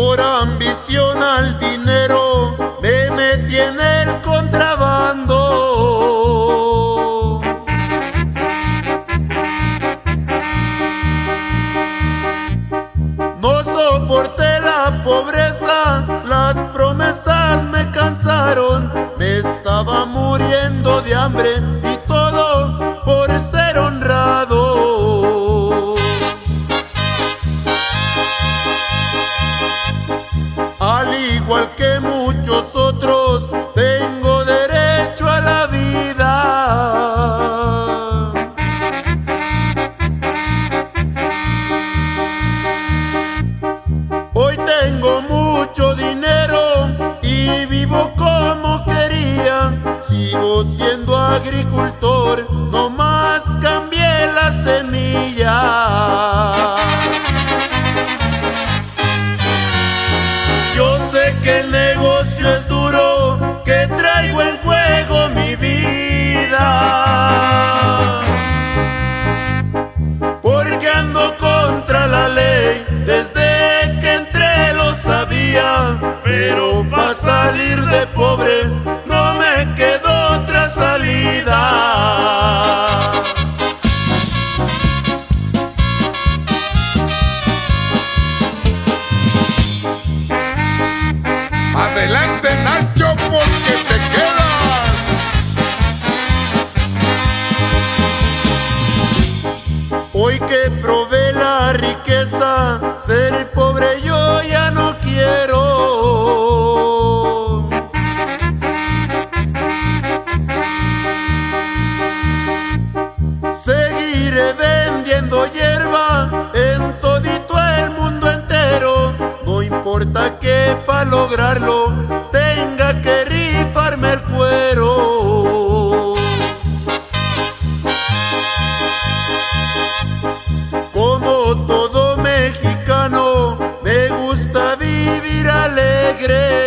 Por ambición al dinero me metí en el contrabando. No soporté la pobreza, las promesas me cansaron. Me estaba muriendo de hambre y todo por ser honrado. Al igual que muchos otros, tengo derecho a la vida. Hoy tengo mucho dinero y vivo como quería. Sigo siendo agricultor, no más cambié la semilla. Yo sé que el negocio es duro, que traigo en juego mi vida, porque ando contra la ley, desde que entré lo sabía. Pero para salir de pobre no me quedó otra salida. Adelante, Nacho, porque te quedas. Hoy que probé la riqueza, ser pobre yo ya no quiero. Seguiré vendiendo hierba en todito el mundo entero. No importa que para lograrlo tenga que rifarme el cuero. Como todo mexicano, me gusta vivir alegre.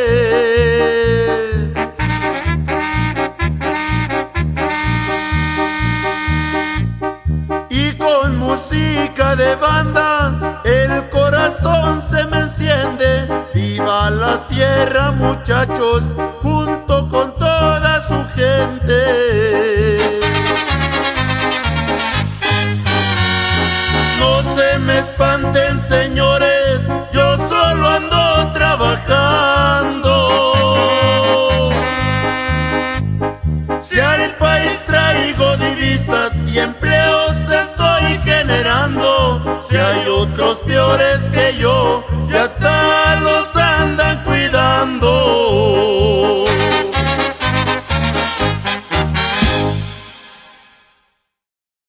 Y con música de banda el corazón se me enciende. ¡Viva la sierra, muchachos!